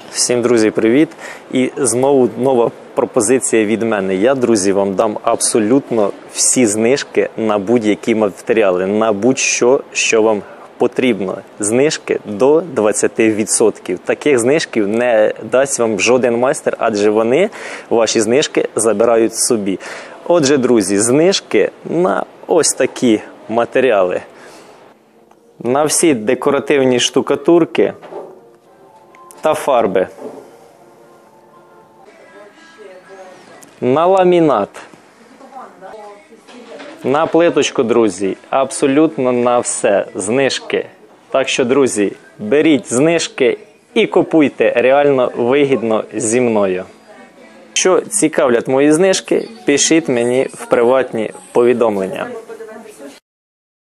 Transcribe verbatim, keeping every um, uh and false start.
Всім, друзі, привіт! І знову нова пропозиція від мене. Я, друзі, вам дам абсолютно всі знижки на будь-які матеріали, на будь-що, що вам потрібно. Знижки до двадцяти відсотків. Таких знижків не дасть вам жоден майстер, адже вони ваші знижки забирають собі. Отже, друзі, знижки на ось такі матеріали. На всі декоративні штукатурки та фарби. На ламінат. На плиточку, друзі, абсолютно на все знижки. Так що, друзі, беріть знижки і купуйте реально вигідно зі мною. Якщо цікавлять мої знижки, пишіть мені в приватні повідомлення.